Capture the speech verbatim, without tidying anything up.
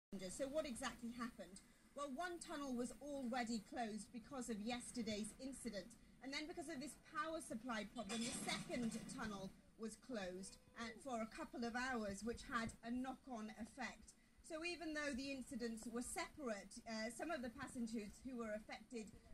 So what exactly happened? Well, one tunnel was already closed because of yesterday's incident, and then because of this power supply problem, the second tunnel was closed for a couple of hours, which had a knock-on effect. So even though the incidents were separate, uh, some of the passengers who were affected